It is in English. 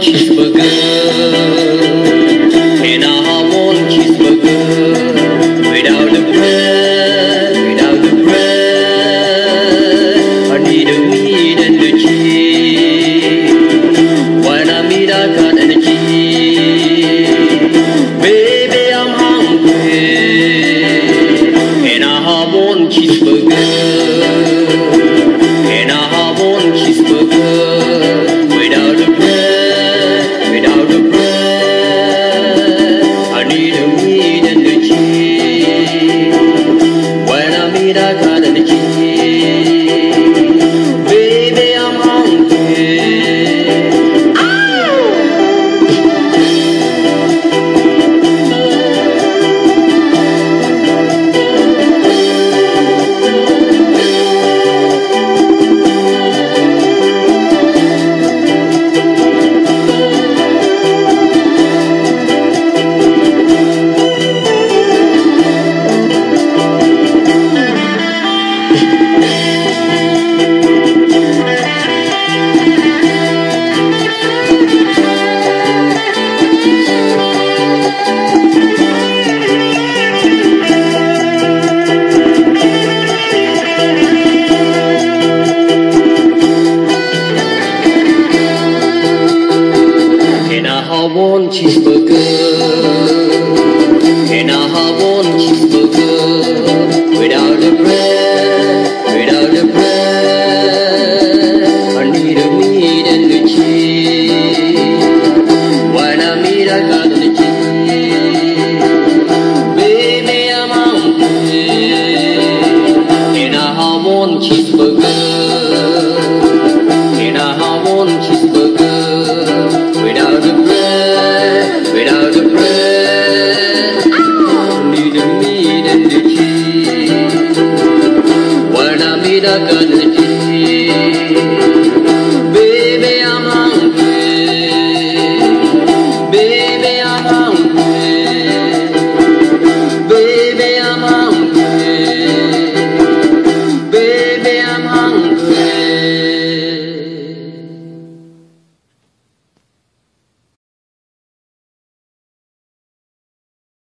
cheeseburger. And I want cheeseburger without the bread, without the bread. I need the meat and the cheese. When I meet, I got energy. Baby, I'm hungry, and I want cheeseburger. And I want cheeseburger without the bread, without the bread. I need the meat and the cheese. When I meet, I got energy. Baby, I'm hungry. I want cheeseburger, and I want cheeseburger without the bread, without the bread. I need the meat and the cheese. When I meet, I got the cheese. Baby, I'm hungry, and I want cheeseburger, and I want cheeseburger without the bread, without the bread. Need the meat and the cheese. When I meet, I got the cheese.